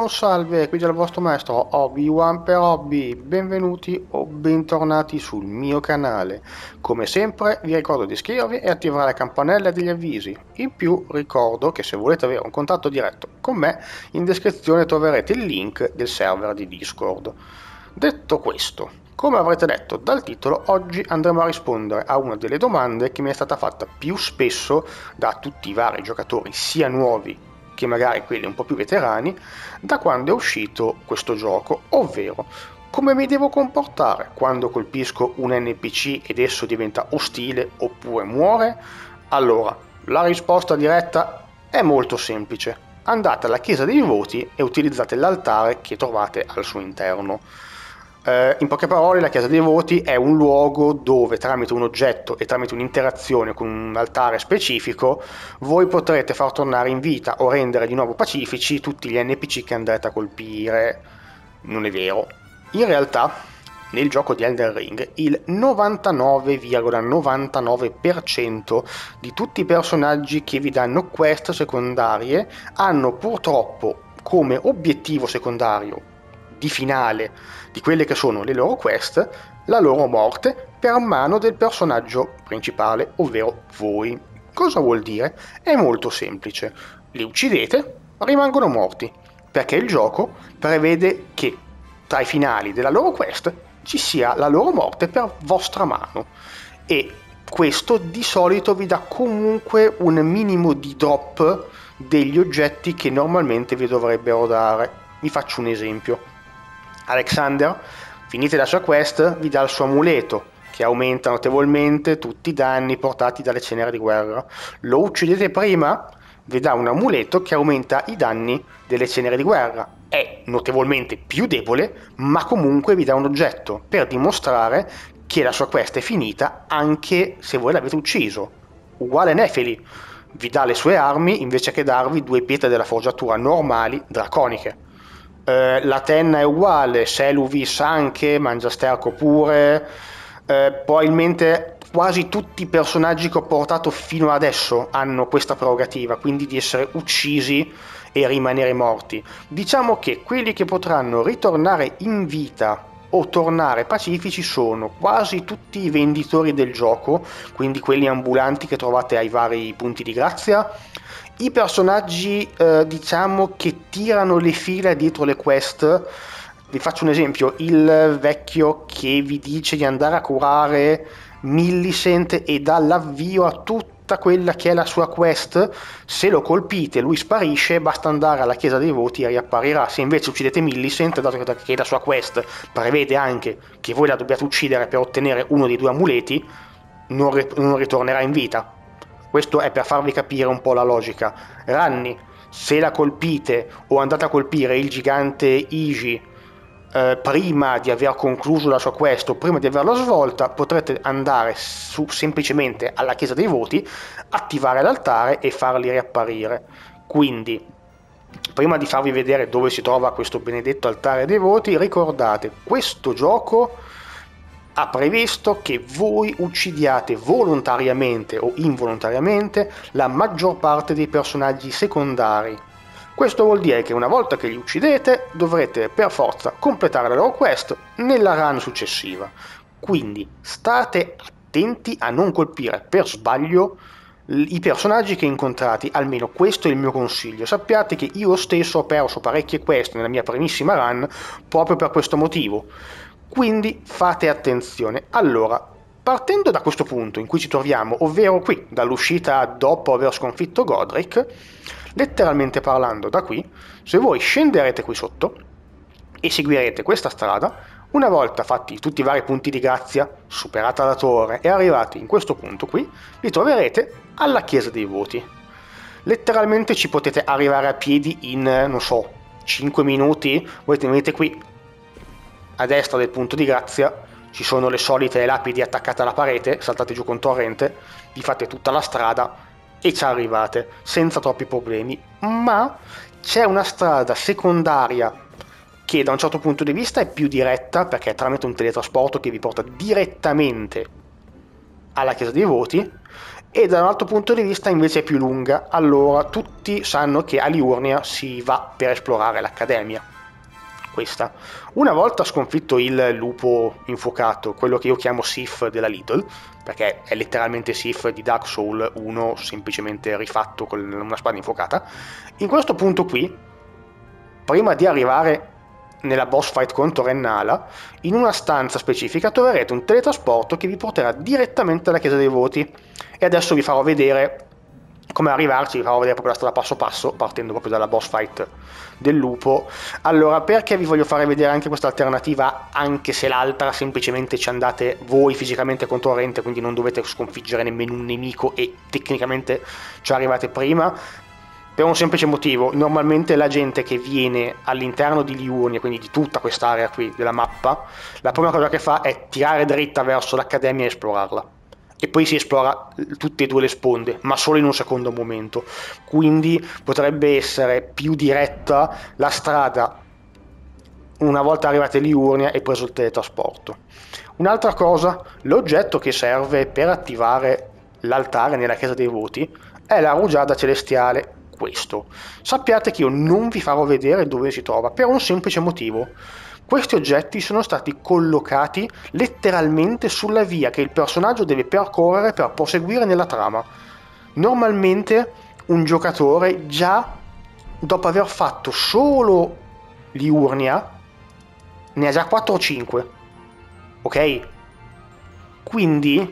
salve, qui c'è il vostro maestro Obi-Wan per Hobby, benvenuti o bentornati sul mio canale. Come sempre vi ricordo di iscrivervi e attivare la campanella degli avvisi. In più ricordo che se volete avere un contatto diretto con me, in descrizione troverete il link del server di Discord. Detto questo, come avrete letto dal titolo, oggi andremo a rispondere a una delle domande che mi è stata fatta più spesso da tutti i vari giocatori, sia nuovi che magari quelli un po' più veterani, da quando è uscito questo gioco, ovvero come mi devo comportare quando colpisco un NPC ed esso diventa ostile oppure muore? Allora, la risposta diretta è molto semplice. Andate alla chiesa dei voti e utilizzate l'altare che trovate al suo interno. In poche parole, la chiesa dei voti è un luogo dove tramite un oggetto e tramite un'interazione con un altare specifico voi potrete far tornare in vita o rendere di nuovo pacifici tutti gli NPC che andrete a colpire. Non è vero. In realtà, nel gioco di Elden Ring, il 99,99% di tutti i personaggi che vi danno quest secondarie hanno purtroppo come obiettivo secondario di finale di quelle che sono le loro quest, la loro morte per mano del personaggio principale, ovvero voi. Cosa vuol dire? È molto semplice. Li uccidete, rimangono morti, perché il gioco prevede che tra i finali della loro quest ci sia la loro morte per vostra mano. E questo di solito vi dà comunque un minimo di drop degli oggetti che normalmente vi dovrebbero dare. Vi faccio un esempio. Alexander, finite la sua quest, vi dà il suo amuleto, che aumenta notevolmente tutti i danni portati dalle ceneri di guerra. Lo uccidete prima, vi dà un amuleto che aumenta i danni delle ceneri di guerra. È notevolmente più debole, ma comunque vi dà un oggetto per dimostrare che la sua quest è finita anche se voi l'avete ucciso. Uguale Nefeli, vi dà le sue armi invece che darvi 2 pietre della forgiatura normali draconiche. La Tenna è uguale, Seluvis anche, Mangiasterco pure, probabilmente quasi tutti i personaggi che ho portato fino adesso hanno questa prerogativa, quindi di essere uccisi e rimanere morti. Diciamo che quelli che potranno ritornare in vita o tornare pacifici sono quasi tutti i venditori del gioco, quindi quelli ambulanti che trovate ai vari punti di grazia, i personaggi diciamo che tirano le fila dietro le quest. Vi faccio un esempio: il vecchio che vi dice di andare a curare Millicent e dà l'avvio a tutta quella che è la sua quest. Se lo colpite lui sparisce, basta andare alla chiesa dei voti e riapparirà. Se invece uccidete Millicent, dato che la sua quest prevede anche che voi la dobbiate uccidere per ottenere uno dei 2 amuleti, non ritornerà in vita. Questo è per farvi capire un po' la logica. Ranni, se la colpite o andate a colpire il gigante Iji prima di aver concluso la sua quest o prima di averla svolta, potrete andare semplicemente alla chiesa dei voti, attivare l'altare e farli riapparire. Quindi, prima di farvi vedere dove si trova questo benedetto altare dei voti, ricordate, questo gioco ha previsto che voi uccidiate volontariamente o involontariamente la maggior parte dei personaggi secondari. Questo vuol dire che una volta che li uccidete dovrete per forza completare la loro quest nella run successiva. Quindi state attenti a non colpire per sbaglio i personaggi che incontrate, almeno questo è il mio consiglio. Sappiate che io stesso ho perso parecchie quest nella mia primissima run proprio per questo motivo. Quindi fate attenzione. Allora, partendo da questo punto in cui ci troviamo, ovvero qui, dall'uscita dopo aver sconfitto Godric, letteralmente parlando da qui, se voi scenderete qui sotto e seguirete questa strada, una volta fatti tutti i vari punti di grazia, superata la torre e arrivati in questo punto qui, vi troverete alla chiesa dei voti. Letteralmente ci potete arrivare a piedi in, non so, 5 minuti, voi tenete qui a destra del punto di grazia, ci sono le solite lapidi attaccate alla parete, saltate giù con torrente, vi fate tutta la strada e ci arrivate senza troppi problemi. Ma c'è una strada secondaria che da un certo punto di vista è più diretta, perché è tramite un teletrasporto che vi porta direttamente alla chiesa dei voti, e da un altro punto di vista invece è più lunga. Allora tutti sanno che a Liurnia si va per esplorare l'accademia. Questa. Una volta sconfitto il lupo infuocato, quello che io chiamo Sif della Lidl, perché è letteralmente Sif di Dark Souls 1 semplicemente rifatto con una spada infuocata, in questo punto qui, prima di arrivare nella boss fight contro Rennala, in una stanza specifica troverete un teletrasporto che vi porterà direttamente alla Chiesa dei Voti, e adesso vi farò vedere come arrivarci, vi farò vedere proprio la strada passo passo, partendo proprio dalla boss fight del lupo. Allora, perché vi voglio fare vedere anche questa alternativa, anche se l'altra semplicemente ci andate voi fisicamente concorrente, quindi non dovete sconfiggere nemmeno un nemico e tecnicamente ci arrivate prima? Per un semplice motivo: normalmente la gente che viene all'interno di Liurnia, quindi di tutta quest'area qui della mappa, la prima cosa che fa è tirare dritta verso l'accademia e esplorarla, e poi si esplora tutte e due le sponde, ma solo in un secondo momento, quindi potrebbe essere più diretta la strada una volta arrivate a Liurnia e preso il teletrasporto. Un'altra cosa: l'oggetto che serve per attivare l'altare nella Chiesa dei Voti è la rugiada celestiale. Questo, sappiate che io non vi farò vedere dove si trova, per un semplice motivo: questi oggetti sono stati collocati letteralmente sulla via che il personaggio deve percorrere per proseguire nella trama. Normalmente un giocatore, già dopo aver fatto solo Liurnia, ne ha già 4 o 5, ok? Quindi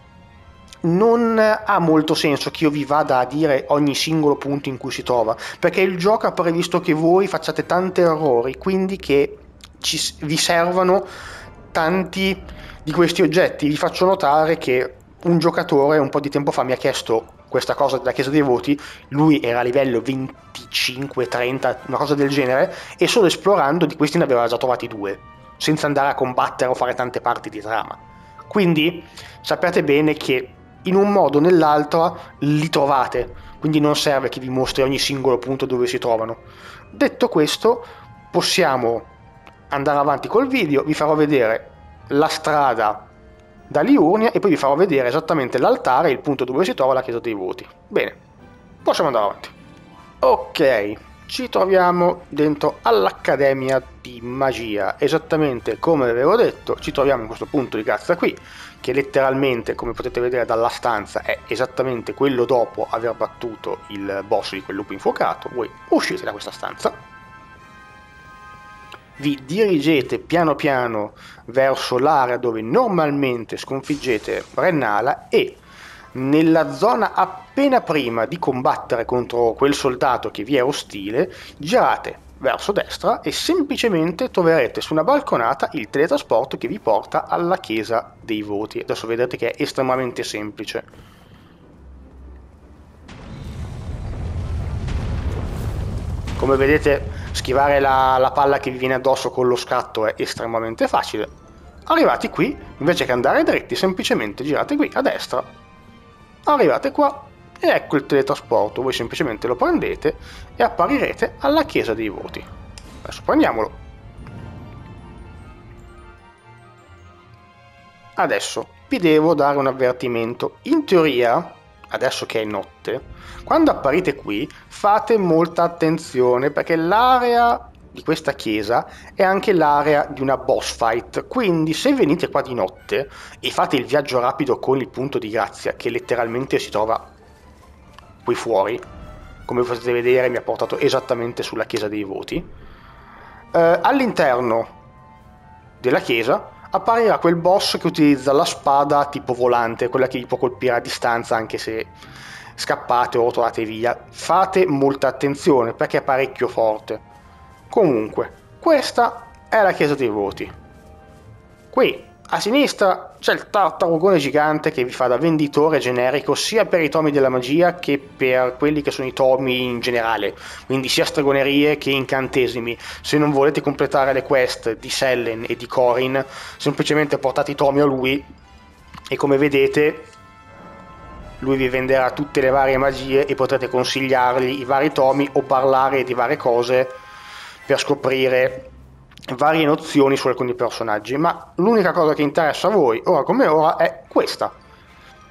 non ha molto senso che io vi vada a dire ogni singolo punto in cui si trova, perché il gioco ha previsto che voi facciate tanti errori, quindi che vi servano tanti di questi oggetti. Vi faccio notare che un giocatore un po' di tempo fa mi ha chiesto questa cosa della Chiesa dei Voti, lui era a livello 25-30, una cosa del genere, e solo esplorando di questi ne aveva già trovati 2, senza andare a combattere o fare tante parti di trama. Quindi sappiate bene che in un modo o nell'altro li trovate, quindi non serve che vi mostri ogni singolo punto dove si trovano. Detto questo, possiamo andare avanti col video. Vi farò vedere la strada da Liurnia e poi vi farò vedere esattamente l'altare e il punto dove si trova la Chiesa dei Voti. Bene, possiamo andare avanti. Ok, ci troviamo dentro all'Accademia di Magia, esattamente come avevo detto. Ci troviamo in questo punto di grazia qui, che letteralmente, come potete vedere dalla stanza, è esattamente quello dopo aver battuto il boss di quel lupo infuocato. Voi uscite da questa stanza, vi dirigete piano piano verso l'area dove normalmente sconfiggete Rennala, e nella zona appena prima di combattere contro quel soldato che vi è ostile, girate verso destra e semplicemente troverete su una balconata il teletrasporto che vi porta alla Chiesa dei Voti. Adesso vedrete che è estremamente semplice. Come vedete, schivare la palla che vi viene addosso con lo scatto è estremamente facile. Arrivati qui, invece che andare dritti, semplicemente girate qui a destra, arrivate qua e ecco il teletrasporto. Voi semplicemente lo prendete e apparirete alla Chiesa dei Voti. Adesso prendiamolo. Adesso vi devo dare un avvertimento. In teoria, adesso che è notte, quando apparite qui fate molta attenzione, perché l'area di questa chiesa è anche l'area di una boss fight, quindi se venite qua di notte e fate il viaggio rapido con il punto di grazia, che letteralmente si trova qui fuori, come potete vedere mi ha portato esattamente sulla Chiesa dei Voti, all'interno della chiesa apparirà quel boss che utilizza la spada tipo volante, quella che vi può colpire a distanza anche se scappate o rotolate via. Fate molta attenzione perché è parecchio forte. Comunque, questa è la Chiesa dei Voti. Qui a sinistra c'è il tartarugone gigante che vi fa da venditore generico sia per i tomi della magia che per quelli che sono i tomi in generale, quindi sia stregonerie che incantesimi. Se non volete completare le quest di Sellen e di Corin, semplicemente portate i tomi a lui e come vedete lui vi venderà tutte le varie magie e potrete consigliargli i vari tomi o parlare di varie cose per scoprire varie nozioni su alcuni personaggi. Ma l'unica cosa che interessa a voi ora come ora è questa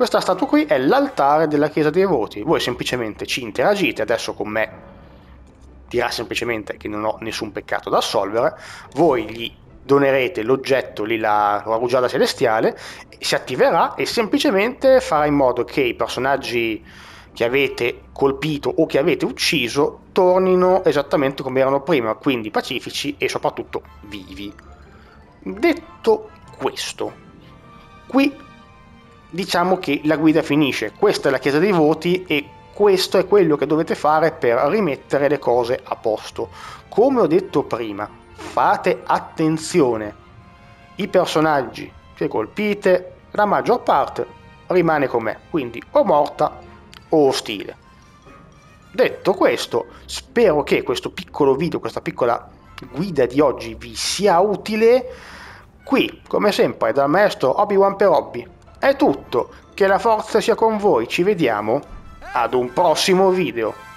Questa statua qui è l'altare della Chiesa dei Voti. Voi semplicemente ci interagite, adesso con me dirà semplicemente che non ho nessun peccato da assolvere, voi gli donerete l'oggetto lì, la rugiada celestiale, si attiverà e semplicemente farà in modo che i personaggi che avete colpito o che avete ucciso tornino esattamente come erano prima, quindi pacifici e soprattutto vivi. Detto questo, qui diciamo che la guida finisce. Questa è la Chiesa dei Voti e questo è quello che dovete fare per rimettere le cose a posto. Come ho detto prima, fate attenzione. I personaggi che colpite, la maggior parte rimane con me, quindi o morta o ostile. Detto questo, spero che questo piccolo video, questa piccola guida di oggi vi sia utile. Qui, come sempre, dal maestro Obi-Wan Perobbi è tutto. Che la forza sia con voi, ci vediamo ad un prossimo video.